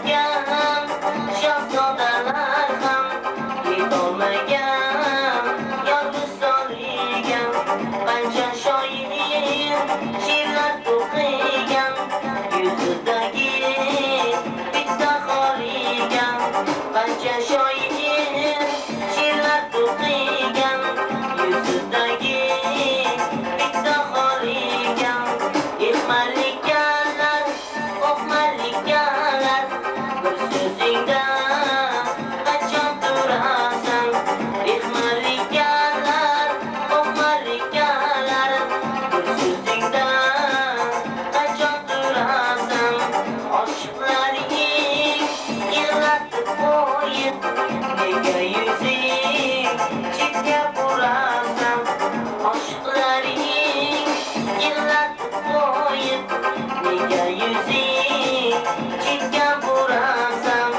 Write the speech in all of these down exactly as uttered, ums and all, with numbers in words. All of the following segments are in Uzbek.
qilgan shahzodalar ham yetolmagan yolg'iz soligan qancha shoir she'rlar to'qigan yuzidagi bitta xoligan qancha shoir she'rlar to'qigan yuzidagi bitta xoligan ehmalliklar oqmalliklar bir so'zingda qachon turasan ehmalliklar oqmalliklar bir so'zingda qachon turasan oshiqlaring yig'latib qo'yib nega yuzing chetga burasan oshiqlaring yig'latib qo'yib nega yuzing chetga burasan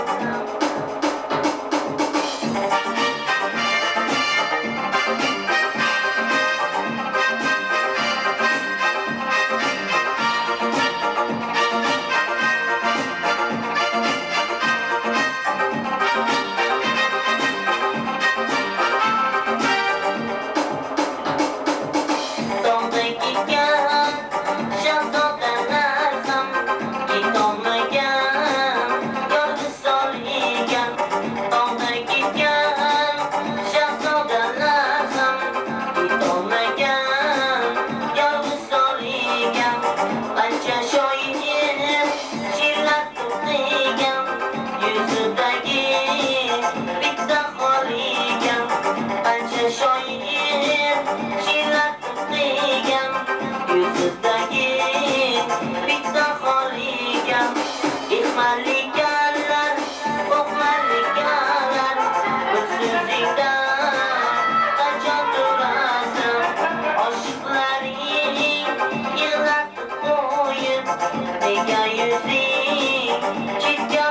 Tongda ketgan shahzodalar ham yetolmagan yolg'iz soligan tongda ketgan shahzodalar ham yetolmagan yolg'iz soligan qancha shoir she'rlar to'qigan yuzidagi bitta xoligan qancha shoir she'rlar to'qigan yuzidagi bitta xoligan ehmalliklar oqmalliklar bir so'zingda qachon turasan oshiqlaring yig'latib qo'yib nega yuzing chetga